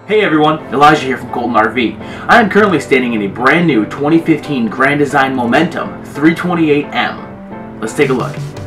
Hey everyone, Elijah here from Colton RV. I am currently standing in a brand new 2015 Grand Design Momentum 328M. Let's take a look.